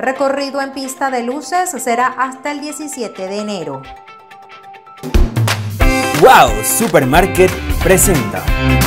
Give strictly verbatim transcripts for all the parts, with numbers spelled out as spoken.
Recorrido en pista de luces será hasta el diecisiete de enero. Wow Supermarket presenta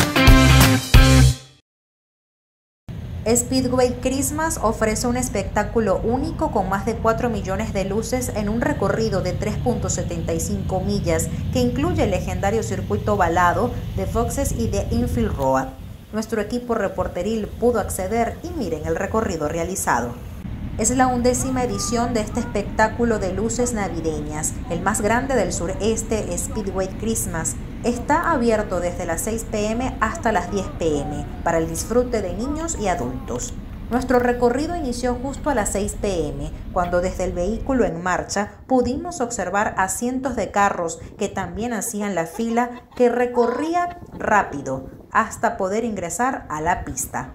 Speedway Christmas ofrece un espectáculo único con más de cuatro millones de luces en un recorrido de tres punto setenta y cinco millas que incluye el legendario circuito ovalado de Foxes y de Infield Road. Nuestro equipo reporteril pudo acceder y miren el recorrido realizado. Es la undécima edición de este espectáculo de luces navideñas, el más grande del sureste. Speedway Christmas está abierto desde las seis pe eme hasta las diez pe eme para el disfrute de niños y adultos. Nuestro recorrido inició justo a las seis pe eme, cuando desde el vehículo en marcha pudimos observar a cientos de carros que también hacían la fila que recorría rápido hasta poder ingresar a la pista.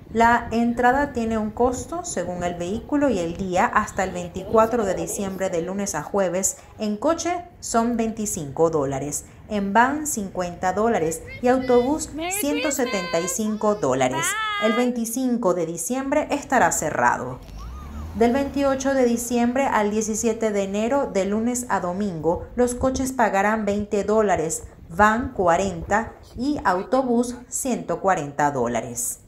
La entrada tiene un costo según el vehículo y el día hasta el veinticuatro de diciembre de lunes a jueves. En coche son veinticinco dólares, en van cincuenta dólares y autobús ciento setenta y cinco dólares. El veinticinco de diciembre estará cerrado. Del veintiocho de diciembre al diecisiete de enero, de lunes a domingo, los coches pagarán veinte dólares, van cuarenta y autobús ciento cuarenta dólares.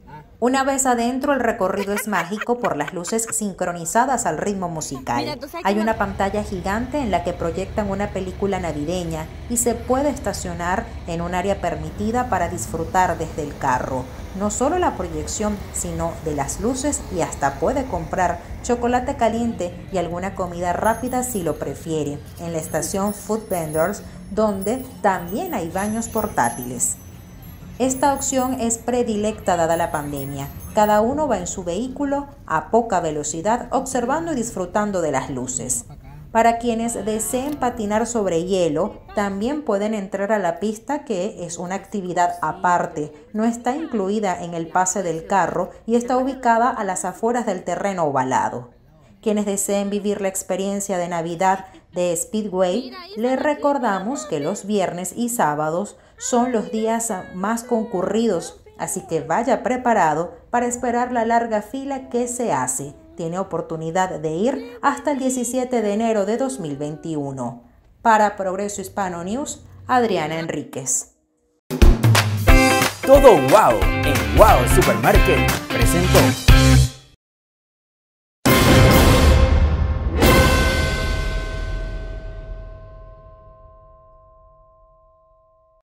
Una vez adentro, el recorrido es mágico por las luces sincronizadas al ritmo musical. Hay una pantalla gigante en la que proyectan una película navideña y se puede estacionar en un área permitida para disfrutar desde el carro. No solo la proyección, sino de las luces, y hasta puede comprar chocolate caliente y alguna comida rápida si lo prefiere, en la estación Food Vendors, donde también hay baños portátiles. Esta opción es predilecta dada la pandemia. Cada uno va en su vehículo a poca velocidad, observando y disfrutando de las luces. Para quienes deseen patinar sobre hielo, también pueden entrar a la pista, que es una actividad aparte. No está incluida en el pase del carro y está ubicada a las afueras del terreno ovalado. Quienes deseen vivir la experiencia de Navidad de Speedway, les recordamos que los viernes y sábados son los días más concurridos, así que vaya preparado para esperar la larga fila que se hace. Tiene oportunidad de ir hasta el diecisiete de enero de dos mil veintiuno. Para Progreso Hispano News, Adriana Enríquez. Todo wow en Wow Supermarket presentó.